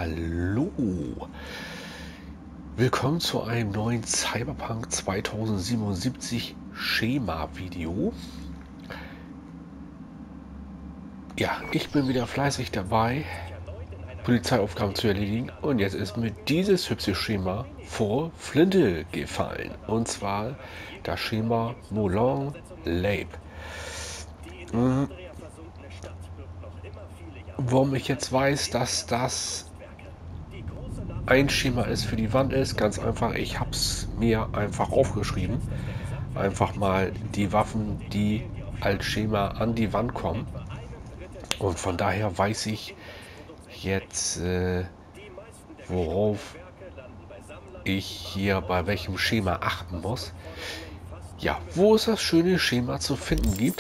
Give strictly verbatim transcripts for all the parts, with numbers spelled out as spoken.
Hallo, willkommen zu einem neuen Cyberpunk zweitausendsiebenundsiebzig Schema-Video. Ja, ich bin wieder fleißig dabei, Polizeiaufgaben zu erledigen, und jetzt ist mir dieses hübsche Schema vor Flinte gefallen, und zwar das Schema Moulin Labe. Mhm. Warum ich jetzt weiß, dass das ein Schema ist für die Wand ist, ganz einfach, ich habe es mir einfach aufgeschrieben. Einfach mal die Waffen, die als Schema an die Wand kommen. Und von daher weiß ich jetzt, äh, worauf ich hier bei welchem Schema achten muss. Ja, wo es das schöne Schema zu finden gibt.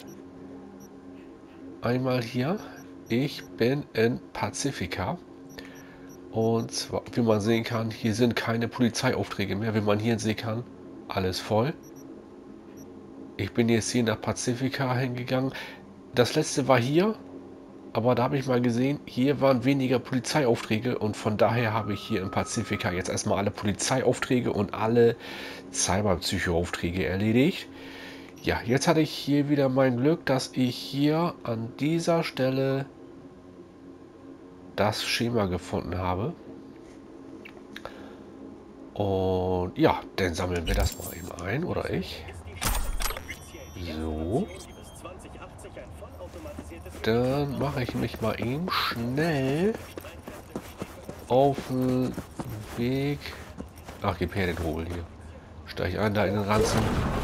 Einmal hier, ich bin in Pacifica. Und zwar, wie man sehen kann, hier sind keine Polizeiaufträge mehr. Wie man hier sehen kann, alles voll. Ich bin jetzt hier nach Pacifica hingegangen. Das letzte war hier, aber da habe ich mal gesehen, hier waren weniger Polizeiaufträge, und von daher habe ich hier in Pacifica jetzt erstmal alle Polizeiaufträge und alle Cyberpsycho-Aufträge erledigt. Ja, jetzt hatte ich hier wieder mein Glück, dass ich hier an dieser Stelle das Schema gefunden habe. Und ja, dann sammeln wir das mal eben ein, oder ich. So. Dann mache ich mich mal eben schnell auf den Weg. Ach, gib her den Hobel hier. Steige ich ein, da in den Ranzen.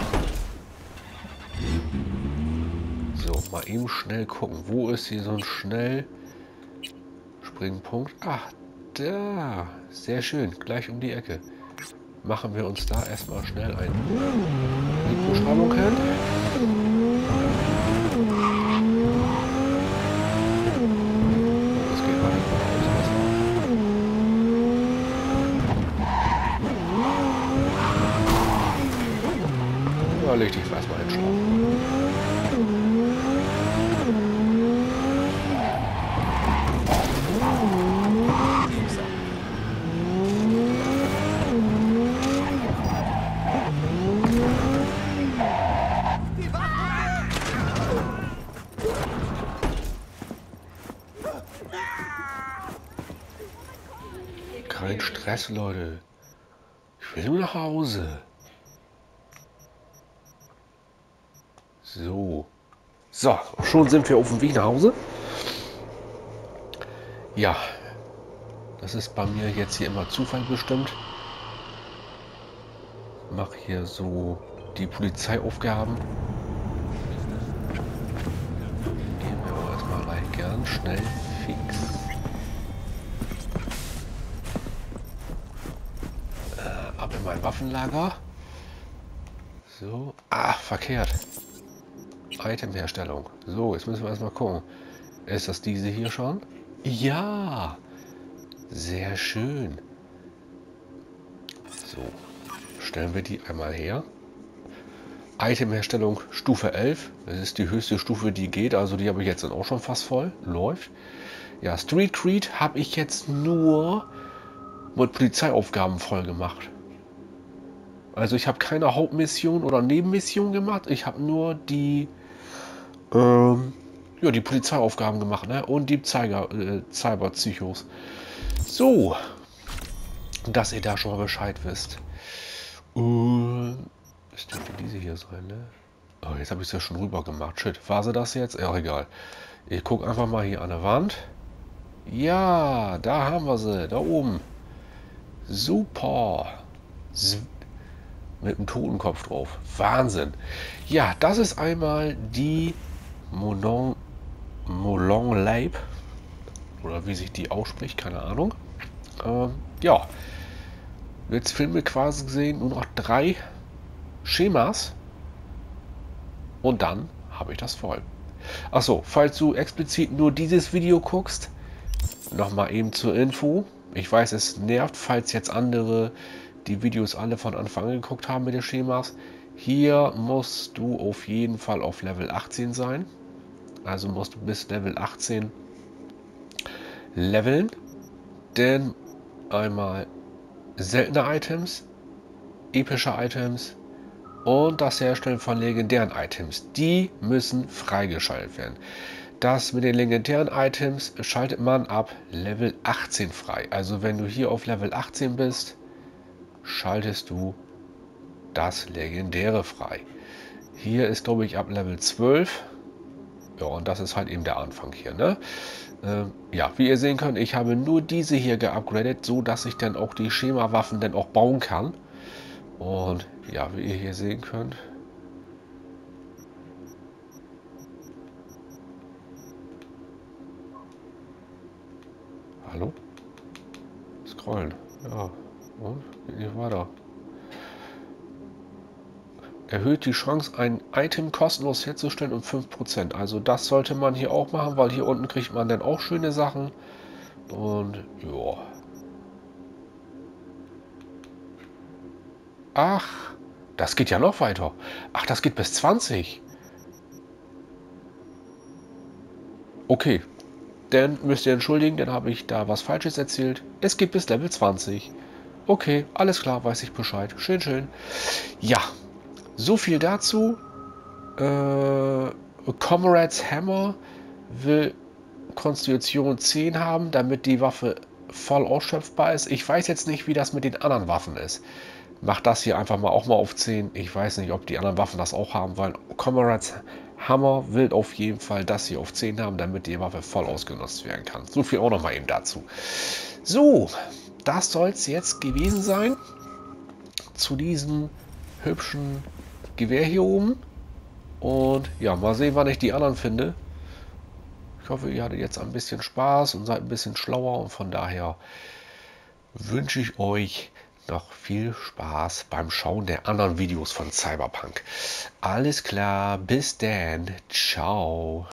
So, mal eben schnell gucken. Wo ist hier so ein schnell Springpunkt? Ach, da. Sehr schön. Gleich um die Ecke. Machen wir uns da erstmal schnell eine Mikroschraubung hin. Das geht mal nicht mehr aus. Ja, leg dich erstmal einen Schlauch. Kein Stress, Leute. Ich will nur nach Hause. So. So, schon sind wir auf dem Weg nach Hause. Ja. Das ist bei mir jetzt hier immer Zufall bestimmt. Ich mache hier so die Polizeiaufgaben. Gehen wir aber erstmal gleich gern schnell fix. Äh, ab in mein Waffenlager. So. Ah, verkehrt. Itemherstellung. So, jetzt müssen wir erstmal gucken. Ist das diese hier schon? Ja. Sehr schön. So. Stellen wir die einmal her. Itemherstellung Stufe elf. Das ist die höchste Stufe, die geht. Also die habe ich jetzt dann auch schon fast voll. Läuft. Ja, Street Creed habe ich jetzt nur mit Polizeiaufgaben voll gemacht. Also ich habe keine Hauptmission oder Nebenmission gemacht. Ich habe nur die ähm, ja, die Polizeiaufgaben gemacht, ne? Und die Cyber, äh, Cyberpsychos. So, dass ihr da schon mal Bescheid wisst. Uh, das dürfte diese hier sein, ne? Oh, jetzt habe ich es ja schon rüber gemacht. Shit, war sie das jetzt? Ja, egal. Ich gucke einfach mal hier an der Wand. Ja, da haben wir sie, da oben. Super. S mit einem Totenkopf drauf. Wahnsinn. Ja, das ist einmal die Moulin, Moulin Labe. Oder wie sich die ausspricht, keine Ahnung. Ähm, ja. Jetzt fehlen mir quasi gesehen nur noch drei Schemas. Und dann habe ich das voll. Achso, falls du explizit nur dieses Video guckst, nochmal eben zur Info. Ich weiß, es nervt, falls jetzt andere die Videos alle von Anfang an geguckt haben mit den Schemas. Hier musst du auf jeden Fall auf Level achtzehn sein. Also musst du bis Level achtzehn leveln. Denn einmal seltene Items, epische Items und das Herstellen von legendären Items. Die müssen freigeschaltet werden. Das mit den legendären Items schaltet man ab Level achtzehn frei. Also wenn du hier auf Level achtzehn bist, schaltest du das Legendäre frei. Hier ist, glaube ich, ab Level zwölf. Ja, und das ist halt eben der Anfang hier, ne? Ähm, ja, wie ihr sehen könnt, ich habe nur diese hier geupgradet, so dass ich dann auch die Schema-Waffen dann auch bauen kann. Und ja, wie ihr hier sehen könnt. Hallo? Scrollen. Ja. Und? Geht nicht weiter. Erhöht die Chance, ein Item kostenlos herzustellen um fünf Prozent. Also das sollte man hier auch machen, weil hier unten kriegt man dann auch schöne Sachen. Und ja. Ach, das geht ja noch weiter. Ach, das geht bis zwanzig. Okay, dann müsst ihr entschuldigen, dann habe ich da was Falsches erzählt. Es geht bis Level zwanzig. Okay, alles klar, weiß ich Bescheid. Schön, schön. Ja, so viel dazu. Äh, Comrades Hammer will Konstitution zehn haben, damit die Waffe voll ausschöpfbar ist. Ich weiß jetzt nicht, wie das mit den anderen Waffen ist. Macht das hier einfach mal auch mal auf zehn. Ich weiß nicht, ob die anderen Waffen das auch haben wollen. Comrades Hammer will auf jeden Fall das hier auf zehn haben, damit die Waffe voll ausgenutzt werden kann. So viel auch noch mal eben dazu. So, das soll es jetzt gewesen sein zu diesem hübschen Gewehr hier oben. Und ja, mal sehen, wann ich die anderen finde. Ich hoffe, ihr hattet jetzt ein bisschen Spaß und seid ein bisschen schlauer. Und von daher wünsche ich euch noch viel Spaß beim Schauen der anderen Videos von Cyberpunk. Alles klar, bis dann. Ciao.